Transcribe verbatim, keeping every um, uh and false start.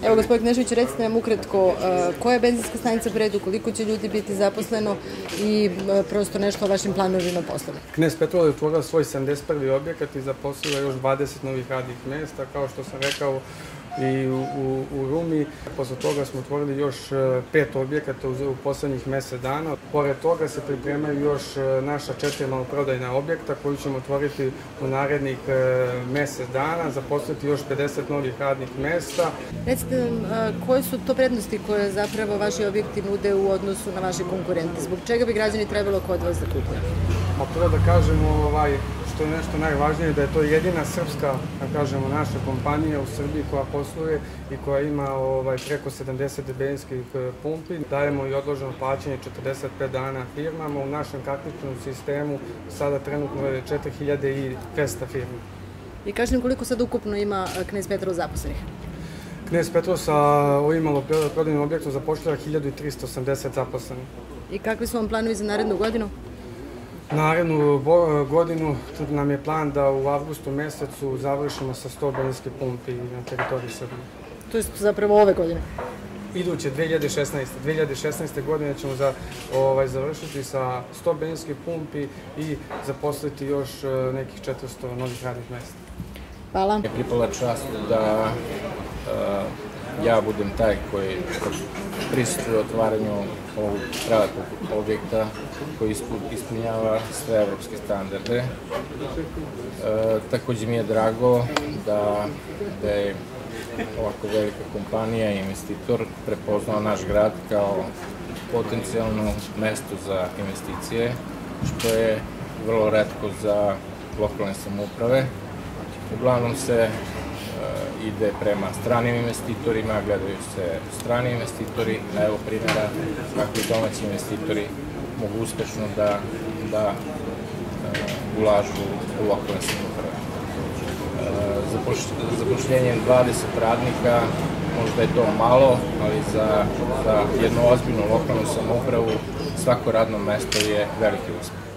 Evo, gospodin Knežević, recite nam ukratko koja je benzinska stanica Predu, koliko će ljudi biti zaposleno i prosto nešto o vašim planovima poslovima. Knez Petrol je otvorila svoj sedamdeset prvi objekat i zaposlila još dvadeset novih radnih mesta, kao što sam rekao, i u, u Rumi. Posle toga smo otvorili još pet objekata u poslednjih mesec dana. Pored toga se pripremaju još naša četiri maloprodajna objekta koju ćemo otvoriti u narednih mesec dana, zaposliti još pedeset novih radnih mesta. Recite nam, koje su to prednosti koje zapravo vaši objekti nude u odnosu na vaše konkurente? Zbog čega bi građani trebalo kod vas da kupuju? Pa prvo da kažemo, ovaj, što je nešto najvažnije, da je to jedina srpska, da kažemo, naša kompanija u Srbiji koja posluje i koja ima ovaj, preko sedamdeset benzinskih pumpi. Dajemo i odloženo plaćanje četrdeset pet dana firmama. U našem kartičnom sistemu sada trenutno je četiri hiljade dvesta firmi. I kažete nam koliko sad ukupno ima Knez Petrol zaposlenih? Knez Petrol sa ovim maloprodajnim objektom zapošljava hiljadu trista osamdeset zaposlenih. I kakvi su vam planovi za narednu godinu? Narednu godinu nam je plan da u avgustu mesecu završimo sa sto benzinskih pumpi na teritoriji Srbije. To je zapravo ove godine? Iduće dve hiljade šesnaeste. dve hiljade šesnaeste. godine ćemo za, ovaj, završiti sa sto benzinskih pumpi i zaposliti još nekih četiristo novih radnih mesta. Hvala. Je pripala čast da uh, ja budem taj koji prisustvuje otvaranju ovog prelepog objekta koji ispunjava sve evropske standarde. E, takođe mi je drago da, da je ovako velika kompanija i investitor prepoznao naš grad kao potencijalno mesto za investicije, što je vrlo retko za lokalne samouprave. Uglavnom se ide prema stranim investitorima, gledaju se strani investitori, na evo primjera kako i domaći investitori mogu uspešno da, da uh, ulažu u lokalne samouprave. Uh, zapošljenjem dvadeset radnika možda je to malo, ali za, za jednu ozbiljnu lokalnu samoupravu svako radno mesto je veliki uspeh.